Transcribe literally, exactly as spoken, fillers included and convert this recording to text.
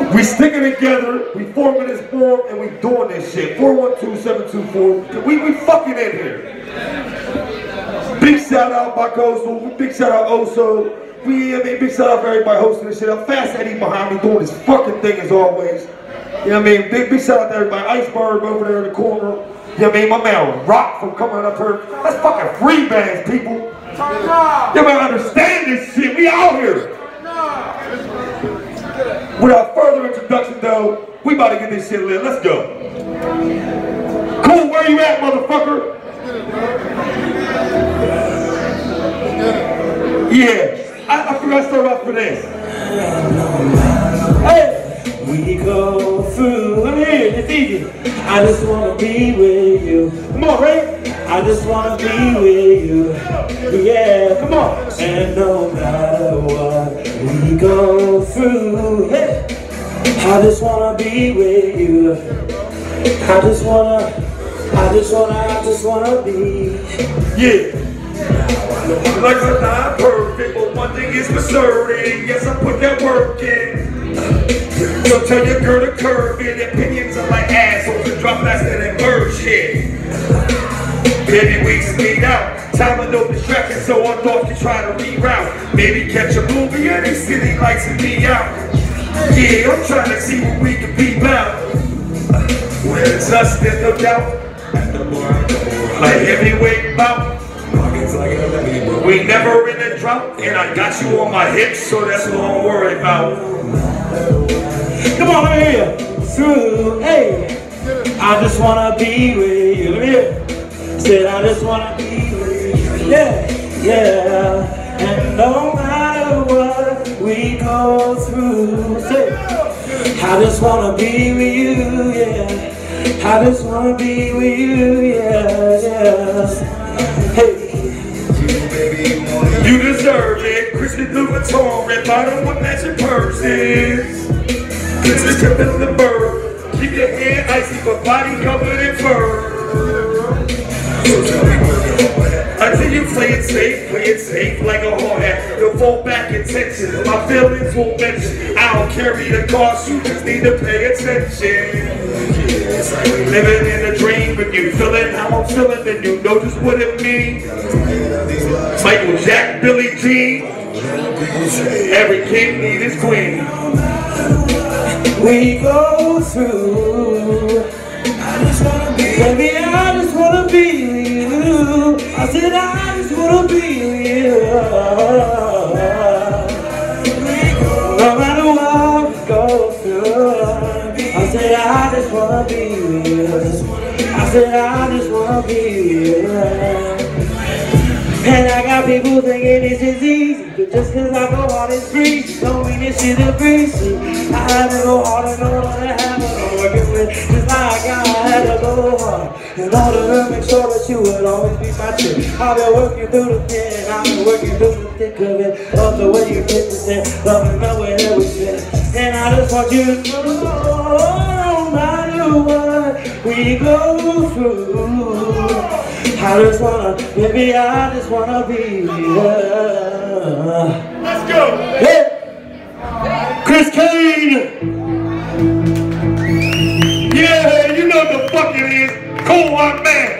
We sticking together, we forming this form, and we doing this shit. four one two, seven two four. We, we fucking in here. Big shout out Bacoso. Big shout out Oso. We, I mean, big shout out for everybody hosting this shit. I'm Fast Eddie behind me doing this fucking thing as always. You know what I mean? Big, big shout out to everybody. Iceberg over there in the corner. You know what I mean? My man Rock from coming up here. That's fucking free bands, people. You better understand this shit. We out here. Without further introduction, though, we about to get this shit lit. Let's go. Cool, where you at, motherfucker? Yeah, I, I forgot to start off with this. Hey, we go through. Let me hear it. It's easy. I just wanna be with you. Come on, Ray. I just wanna be with you. Yeah, come on. And no matter what we go through, hey, I just wanna be with you. I just wanna, I just wanna, I just wanna be. Yeah. Like I'm not perfect, but one thing is for certain. Yes, I put that work in. So tell your girl to curb it. Opinions are like assholes and drop faster than bird shit. Baby, we speed out. Time of no distraction, so our thoughts can try to reroute. Maybe catch a movie and they city lights and be out. Yeah, I'm trying to see what we can be about. When it's us, there's no doubt. Like heavyweight bout. We never in a drought, and I got you on my hips, so that's what I'm worried about. Come on, let me hear you. Through, hey, I just wanna be with you. Let me hear you. Said I just wanna be with you. Yeah, yeah. And no matter what we go through, say, I just wanna be with you. Yeah, I just wanna be with you. Yeah, yeah. Hey. You deserve it. Christian Louboutin, red bottom with matching purses. This is tripping the bird. Keep your hair icy, but body covered in fur. Until you play it safe, play it safe like a hard hat. You'll fall back in tension. My feelings won't mention. I don't carry the cost, you just need to pay attention. Living in a dream, but you feeling how I'm feeling, then you know just what it means. Michael Jack, Billie Jean. Every king need his queen. We go through. I just wanna be, baby, I just wanna be with you. I said I just wanna be with you. No matter what we go through, I said I just wanna be with you. I said I just wanna be with you. And I got people thinking this is easy, but just cause I go hard and breezy, don't mean this shit is breezy. I had to go hard in order to have what I'm working with, just like I had to go hard in order to make sure that you would always be my chick. I've been working through the pen, I've been working through the thick of it. Love the way you get this in, loving the way that we fit. And I just want you to know, no matter what we go through, I just wanna, baby, I just wanna be here. Let's go! Yeah! Chris Kane! Yeah, you know what the fuck it is. Cool White Man!